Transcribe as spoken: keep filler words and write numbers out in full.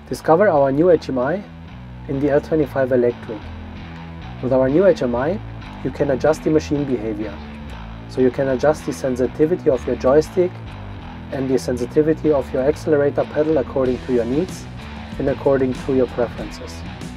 Discover our new H M I in the L twenty-five Electric. With our new H M I, you can adjust the machine behavior. So you can adjust the sensitivity of your joystick and the sensitivity of your accelerator pedal according to your needs and according to your preferences.